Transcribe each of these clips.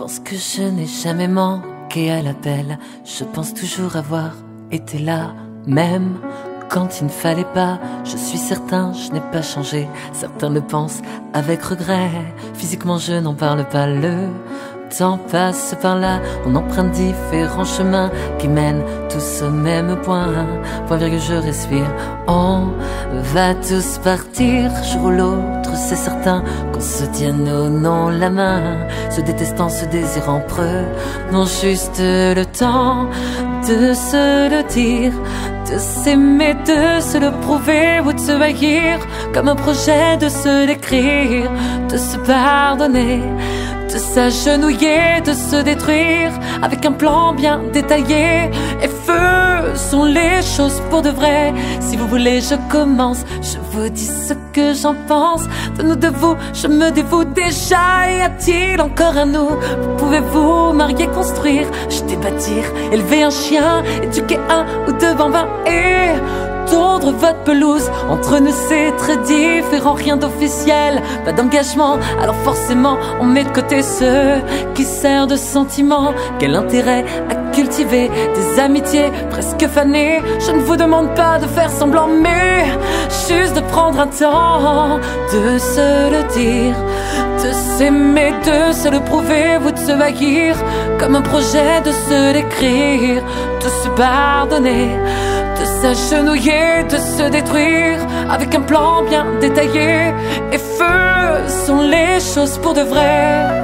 pense que je n'ai jamais manqué à l'appel. Je pense toujours avoir été là, même quand il ne fallait pas. Je suis certain, je n'ai pas changé. Certains le pensent avec regret. Physiquement je n'en parle pas, le temps passe par là. On emprunte différents chemins qui mènent tous au même point. Point virgule je respire. On va tous partir, jour ou l'autre, c'est certain. Qu'on se tienne au nom la main, se détestant, se désirant, prenons juste le temps de se le dire, de s'aimer, de se le prouver ou de se haïr, comme un projet de se l'écrire, de se pardonner, de s'agenouiller, de se détruire, avec un plan bien détaillé. Et faisons les choses pour de vrai. Si vous voulez je commence, je vous dis ce que j'en pense. De nous, de vous, je me dévoue déjà. Y a-t-il encore un nous? Vous pouvez vous marier, construire, jeter, bâtir, élever un chien, éduquer un ou deux bambins et tondre votre pelouse. Entre nous c'est très différent, rien d'officiel, pas d'engagement. Alors forcément on met de côté ce qui sert de sentiment. Quel intérêt à cultiver des amitiés presque fanées? Je ne vous demande pas de faire semblant, mais juste de prendre un temps de se le dire, de s'aimer, de se le prouver ou de se haïr, comme un projet de se l'écrire, de se pardonner, de s'agenouiller, de se détruire, avec un plan bien détaillé. Et faisons les choses pour de vrai.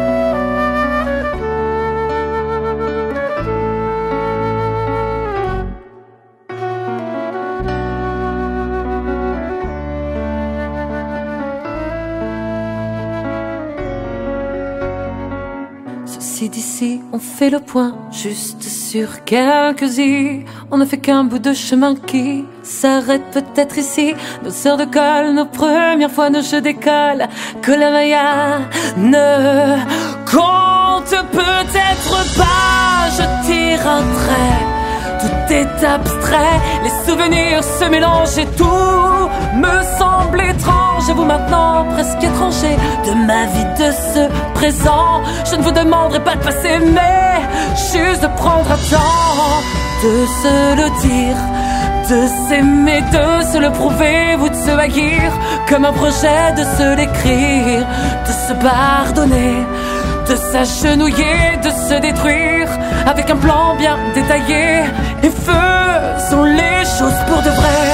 Ceci d'ici, on fait le point juste sur quelques îles. On ne fait qu'un bout de chemin qui s'arrête peut-être ici. Nos sœurs de colle, nos premières fois, nos jeux d'école. Que la Maya ne compte peut-être pas. Je tire un trait, tout est abstrait. Les souvenirs se mélangent et tout me semble étrange. À vous maintenant, presque étranger de ma vie, de ce présent. Je ne vous demanderai pas de passer, mais juste de prendre un temps de se le dire, de s'aimer, de se le prouver ou de se haïr, comme un projet de se l'écrire, de se pardonner, de s'agenouiller, de se détruire, avec un plan bien détaillé. Et faisons les choses pour de vrai.